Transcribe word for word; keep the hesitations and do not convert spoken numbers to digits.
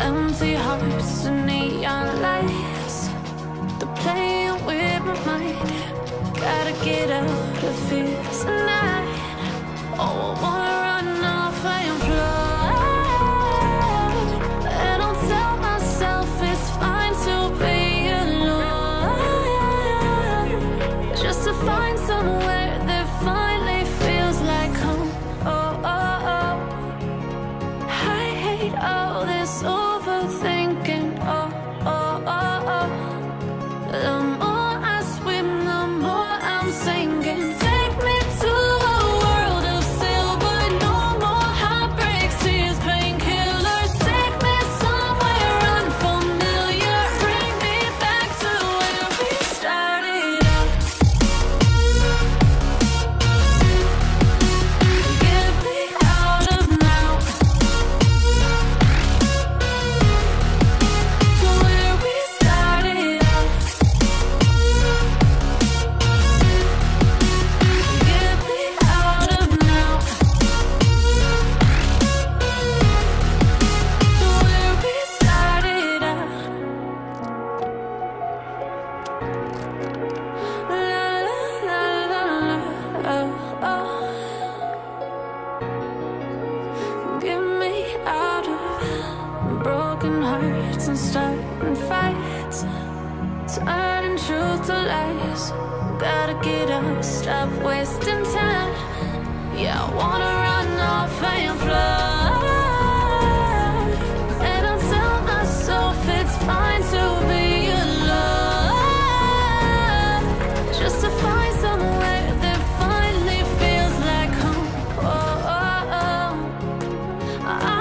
empty hearts and neon lights. They're playing with my mind. Gotta get out of here tonight. Oh, I wanna run off and fly. And I'll tell myself it's fine to be alone, just to find somewhere that finally feels like home. Oh, oh, oh. I hate all this overthinking. Oh, oh, oh, oh. The more I swim, the more I'm sinking. Take me to a world of silver. No more heartbreaks, tears, painkillers. Take me somewhere unfamiliar. Bring me back to where we started out. Get me out of now, to where we started out. Get me out of now, to where we started out. La la la la la, oh, oh. Get me out of broken hearts and starting fights, turning truth to lies. Gotta get up, stop wasting time. Yeah, I wanna run off and fly. And I'll tell myself it's fine to be alone, just to find somewhere that finally feels like home. Oh, oh, oh. I